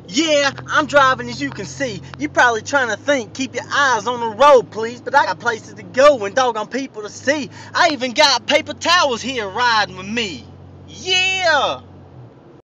Yeah, I'm driving as you can see. You probably trying to think, keep your eyes on the road, please. But I got places to go and doggone people to see. I even got paper towels here riding with me. Yeah!